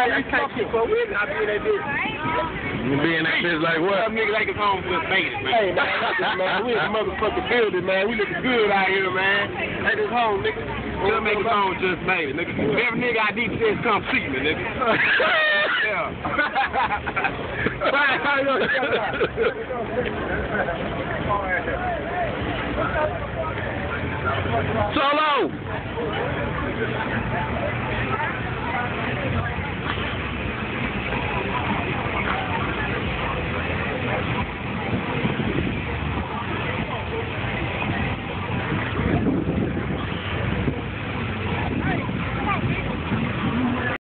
I can't keep up with it. I be in that bitch. You be in that bitch like what? Some nigga like his home just made it, man. Hey, man, we in the motherfucking building, man. We looking good out here, man. Like this home, nigga. Just make his home just made it, nigga. Every nigga I need to come see me, nigga. Yeah. Solo!